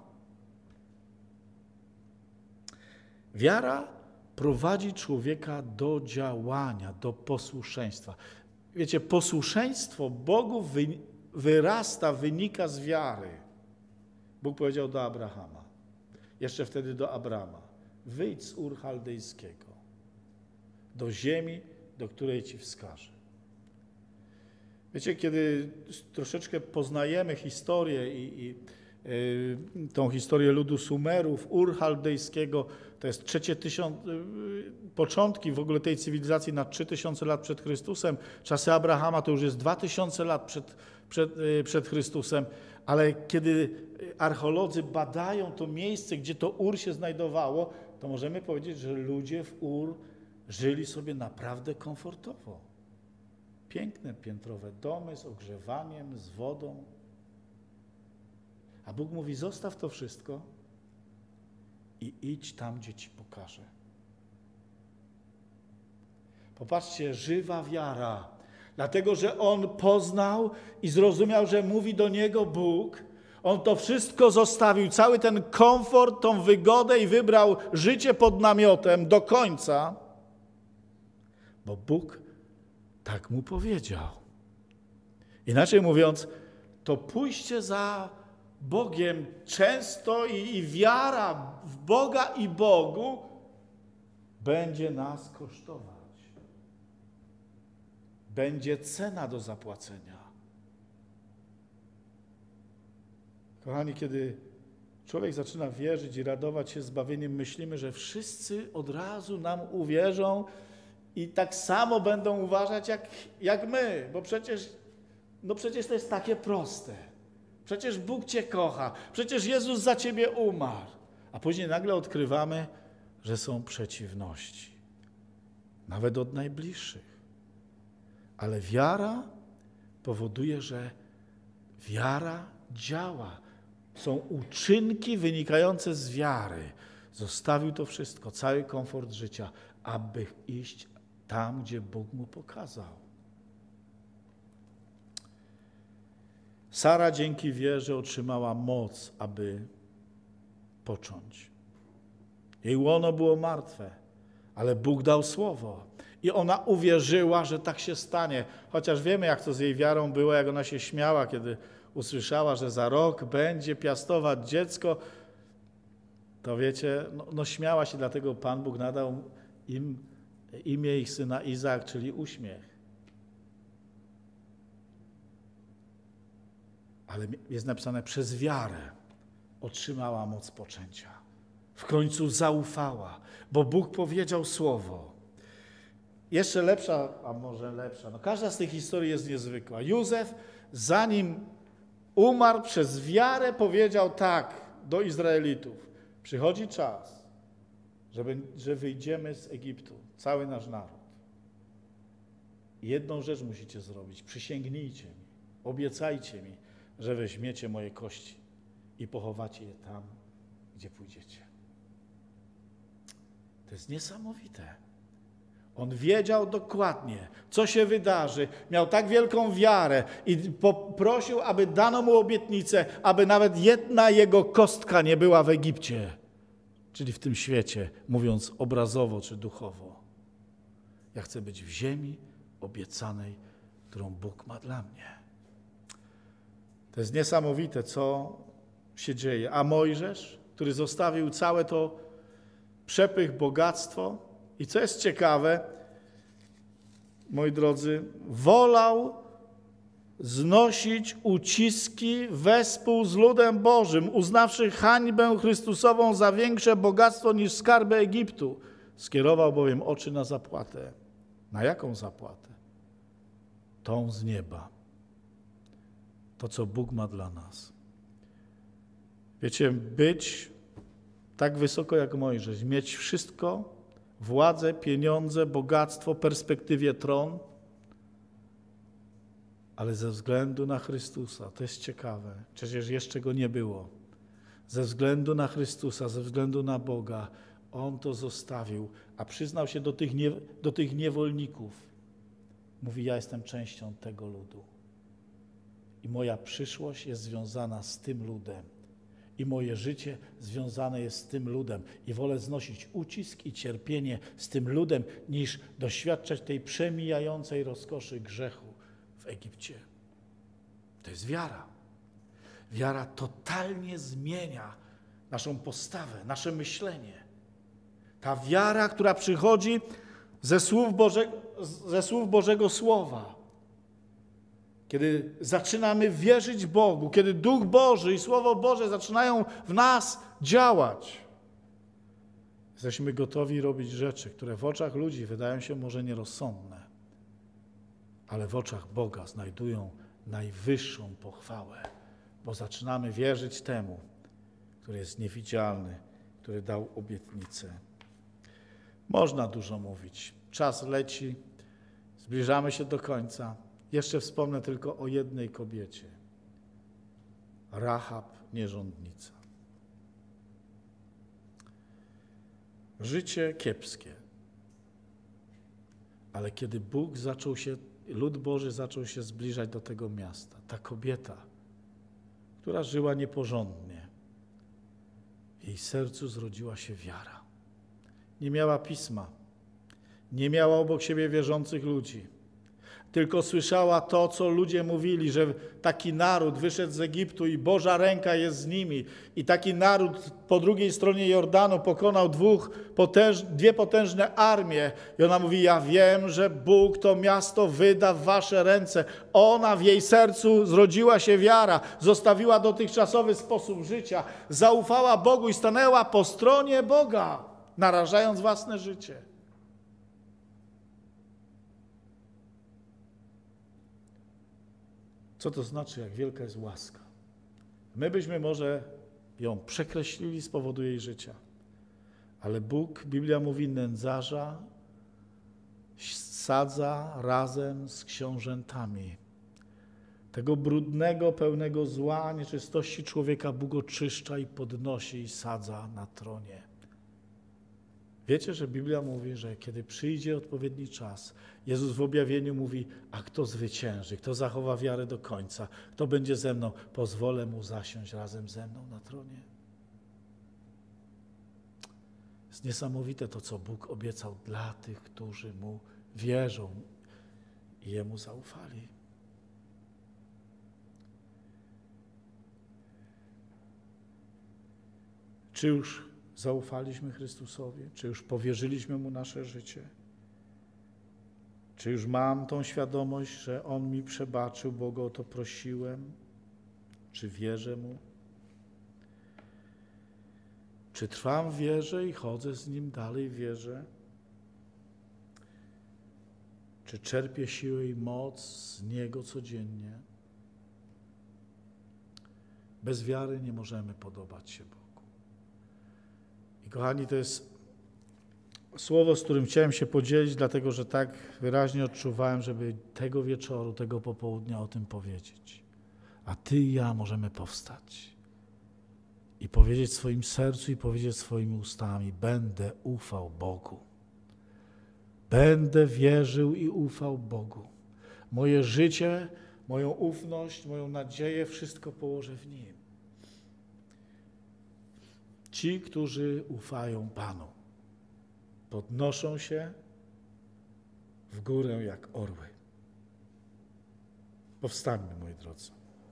Wiara prowadzi człowieka do działania, do posłuszeństwa. Wiecie, posłuszeństwo Bogu wy, wyrasta, wynika z wiary. Bóg powiedział do Abrahama, jeszcze wtedy do Abrama, wyjdź z Ur Chaldejskiego, do ziemi, do której ci wskażę. Wiecie, kiedy troszeczkę poznajemy historię i, i y, tą historię ludu Sumerów, Ur Chaldejskiego, to jest trzecie tysiąc, y, początki w ogóle tej cywilizacji na trzy tysiące lat przed Chrystusem. Czasy Abrahama to już jest dwa tysiące lat przed, przed, y, przed Chrystusem, ale kiedy archeolodzy badają to miejsce, gdzie to Ur się znajdowało, to możemy powiedzieć, że ludzie w Ur żyli sobie naprawdę komfortowo. Piękne, piętrowe domy z ogrzewaniem, z wodą. A Bóg mówi, zostaw to wszystko i idź tam, gdzie ci pokażę. Popatrzcie, żywa wiara. Dlatego, że on poznał i zrozumiał, że mówi do niego Bóg. On to wszystko zostawił, cały ten komfort, tą wygodę i wybrał życie pod namiotem do końca, bo Bóg tak mu powiedział. Inaczej mówiąc, to pójście za Bogiem często i, i wiara w Boga i Bogu będzie nas kosztować. Będzie cena do zapłacenia. Kochani, kiedy człowiek zaczyna wierzyć i radować się zbawieniem, myślimy, że wszyscy od razu nam uwierzą i tak samo będą uważać jak, jak my, bo przecież, no przecież to jest takie proste. Przecież Bóg cię kocha, przecież Jezus za ciebie umarł. A później nagle odkrywamy, że są przeciwności, nawet od najbliższych. Ale wiara powoduje, że wiara działa. Są uczynki wynikające z wiary. Zostawił to wszystko, cały komfort życia, aby iść tam, gdzie Bóg mu pokazał. Sara dzięki wierze otrzymała moc, aby począć. Jej łono było martwe, ale Bóg dał słowo. I ona uwierzyła, że tak się stanie. Chociaż wiemy, jak to z jej wiarą było, jak ona się śmiała, kiedy usłyszała, że za rok będzie piastować dziecko. To wiecie, no, no śmiała się, dlatego Pan Bóg nadał im imię ich syna Izaak, czyli uśmiech. Ale jest napisane, przez wiarę otrzymała moc poczęcia. W końcu zaufała, bo Bóg powiedział słowo. Jeszcze lepsza, a może lepsza, no każda z tych historii jest niezwykła. Józef, zanim umarł, przez wiarę powiedział tak do Izraelitów. Przychodzi czas, żeby, że wyjdziemy z Egiptu, cały nasz naród. Jedną rzecz musicie zrobić, przysięgnijcie mi, obiecajcie mi, że weźmiecie moje kości i pochowacie je tam, gdzie pójdziecie. To jest niesamowite. On wiedział dokładnie, co się wydarzy. Miał tak wielką wiarę i poprosił, aby dano mu obietnicę, aby nawet jedna jego kostka nie była w Egipcie, czyli w tym świecie, mówiąc obrazowo czy duchowo. Ja chcę być w ziemi obiecanej, którą Bóg ma dla mnie. To jest niesamowite, co się dzieje. A Mojżesz, który zostawił całe to przepych, bogactwo i co jest ciekawe, moi drodzy, wolał znosić uciski wespół z ludem Bożym, uznawszy hańbę Chrystusową za większe bogactwo niż skarby Egiptu. Skierował bowiem oczy na zapłatę. Na jaką zapłatę? Tą z nieba. To, co Bóg ma dla nas. Wiecie, być tak wysoko jak Mojżesz, mieć wszystko władzę, pieniądze, bogactwo, perspektywie tron, ale ze względu na Chrystusa, to jest ciekawe, przecież jeszcze Go nie było, ze względu na Chrystusa, ze względu na Boga, On to zostawił, a przyznał się do tych, nie, do tych niewolników. Mówi, ja jestem częścią tego ludu i moja przyszłość jest związana z tym ludem i moje życie związane jest z tym ludem i wolę znosić ucisk i cierpienie z tym ludem, niż doświadczać tej przemijającej rozkoszy grzechu w Egipcie. To jest wiara. Wiara totalnie zmienia naszą postawę, nasze myślenie. Ta wiara, która przychodzi ze słów, Boże, ze słów Bożego Słowa. Kiedy zaczynamy wierzyć Bogu, kiedy Duch Boży i Słowo Boże zaczynają w nas działać, jesteśmy gotowi robić rzeczy, które w oczach ludzi wydają się może nierozsądne, ale w oczach Boga znajdują najwyższą pochwałę, bo zaczynamy wierzyć temu, który jest niewidzialny, który dał obietnicę. Można dużo mówić. Czas leci, zbliżamy się do końca. Jeszcze wspomnę tylko o jednej kobiecie. Rahab, nierządnica. Życie kiepskie. Ale kiedy Bóg zaczął się, lud Boży zaczął się zbliżać do tego miasta, ta kobieta, która żyła nieporządnie, w jej sercu zrodziła się wiara. Nie miała pisma, nie miała obok siebie wierzących ludzi. Tylko słyszała to, co ludzie mówili, że taki naród wyszedł z Egiptu i Boża ręka jest z nimi. I taki naród po drugiej stronie Jordanu pokonał dwóch potęż, dwie potężne armie. I ona mówi, ja wiem, że Bóg to miasto wyda w wasze ręce. Ona w jej sercu zrodziła się wiara, zostawiła dotychczasowy sposób życia, zaufała Bogu i stanęła po stronie Boga, narażając własne życie. Co to znaczy, jak wielka jest łaska? My byśmy może ją przekreślili z powodu jej życia, ale Bóg, Biblia mówi, nędzarza sadza razem z książętami. Tego brudnego, pełnego zła, nieczystości człowieka Bóg oczyszcza i podnosi i sadza na tronie. Wiecie, że Biblia mówi, że kiedy przyjdzie odpowiedni czas, Jezus w objawieniu mówi, a kto zwycięży, kto zachowa wiarę do końca, kto będzie ze mną, pozwolę mu zasiąść razem ze mną na tronie. Jest niesamowite to, co Bóg obiecał dla tych, którzy Mu wierzą i Jemu zaufali. Czy już zaufaliśmy Chrystusowi? Czy już powierzyliśmy Mu nasze życie? Czy już mam tą świadomość, że On mi przebaczył, bo Go o to prosiłem? Czy wierzę Mu? Czy trwam w wierze i chodzę z Nim dalej w wierze? Czy czerpię siłę i moc z Niego codziennie? Bez wiary nie możemy podobać się Bogu. I kochani, to jest słowo, z którym chciałem się podzielić, dlatego że tak wyraźnie odczuwałem, żeby tego wieczoru, tego popołudnia o tym powiedzieć. A Ty i ja możemy powstać i powiedzieć w swoim sercu i powiedzieć swoimi ustami, będę ufał Bogu. Będę wierzył i ufał Bogu. Moje życie, moją ufność, moją nadzieję, wszystko położę w Nim. Ci, którzy ufają Panu, podnoszą się w górę jak orły. Powstańmy, moi drodzy,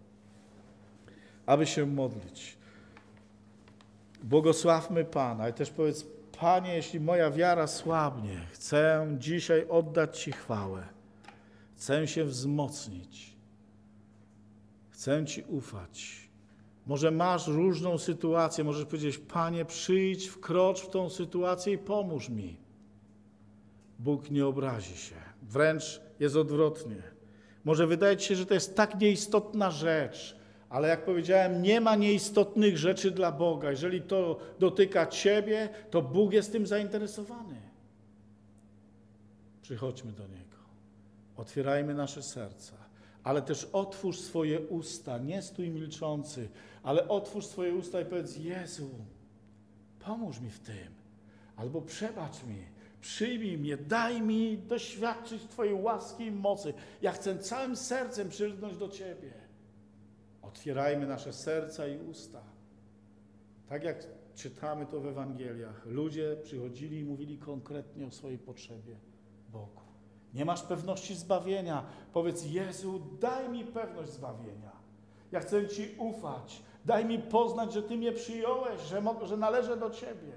aby się modlić. Błogosławmy Pana i też powiedz, Panie, jeśli moja wiara słabnie, chcę dzisiaj oddać Ci chwałę. Chcę się wzmocnić. Chcę Ci ufać. Może masz różną sytuację, możesz powiedzieć, Panie, przyjdź, wkrocz w tą sytuację i pomóż mi. Bóg nie obrazi się, wręcz jest odwrotnie. Może wydaje ci się, że to jest tak nieistotna rzecz, ale jak powiedziałem, nie ma nieistotnych rzeczy dla Boga. Jeżeli to dotyka Ciebie, to Bóg jest tym zainteresowany. Przychodźmy do Niego. Otwierajmy nasze serca, ale też otwórz swoje usta. Nie stój milczący, ale otwórz swoje usta i powiedz: Jezu, pomóż mi w tym, albo przebacz mi, przyjmij mnie, daj mi doświadczyć Twojej łaski i mocy. Ja chcę całym sercem przylgnąć do Ciebie. Otwierajmy nasze serca i usta. Tak jak czytamy to w Ewangeliach. Ludzie przychodzili i mówili konkretnie o swojej potrzebie Bogu. Nie masz pewności zbawienia. Powiedz: Jezu, daj mi pewność zbawienia. Ja chcę Ci ufać. Daj mi poznać, że Ty mnie przyjąłeś, że, mo- że należę do Ciebie.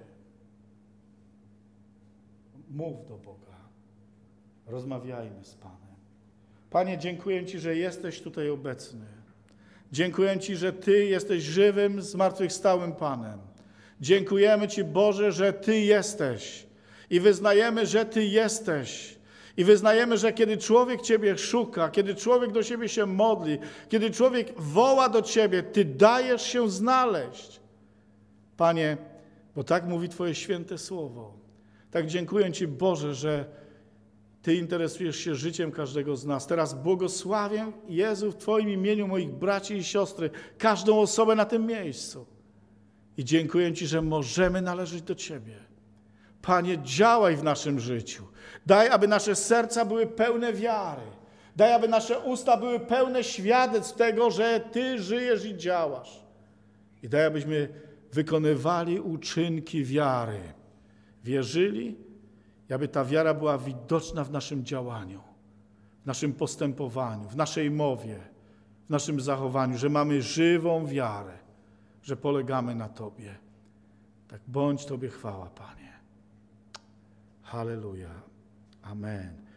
Mów do Boga. Rozmawiajmy z Panem. Panie, dziękuję Ci, że jesteś tutaj obecny. Dziękuję Ci, że Ty jesteś żywym, zmartwychwstałym Panem. Dziękujemy Ci, Boże, że Ty jesteś. I wyznajemy, że Ty jesteś. I wyznajemy, że kiedy człowiek Ciebie szuka, kiedy człowiek do Ciebie się modli, kiedy człowiek woła do Ciebie, Ty dajesz się znaleźć. Panie, bo tak mówi Twoje święte słowo. Tak dziękuję Ci, Boże, że Ty interesujesz się życiem każdego z nas. Teraz błogosławię, Jezu, w Twoim imieniu moich braci i siostry, każdą osobę na tym miejscu. I dziękuję Ci, że możemy należeć do Ciebie. Panie, działaj w naszym życiu. Daj, aby nasze serca były pełne wiary. Daj, aby nasze usta były pełne świadectw tego, że Ty żyjesz i działasz. I daj, abyśmy wykonywali uczynki wiary. Wierzyli, i aby ta wiara była widoczna w naszym działaniu, w naszym postępowaniu, w naszej mowie, w naszym zachowaniu, że mamy żywą wiarę, że polegamy na Tobie. Tak bądź Tobie chwała, Panie. Halleluja. Amen.